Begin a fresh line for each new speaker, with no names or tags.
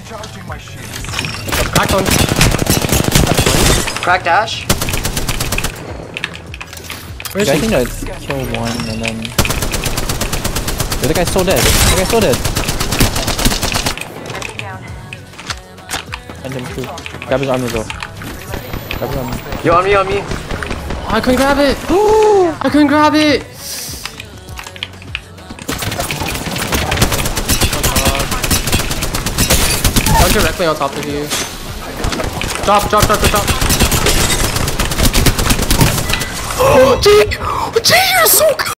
Recharging my shields.
Cracked one.
Crack dash.
Where's
I
he?
think I killed one and then. The other guy's still dead. The guy's still dead. And him too. Grab his armor though. Grab his armor.
Yo, on me, on me.
I couldn't grab it. Oh, I couldn't grab it. I'm directly on top of you. Drop. Oh, Jake! Jake, you're so good!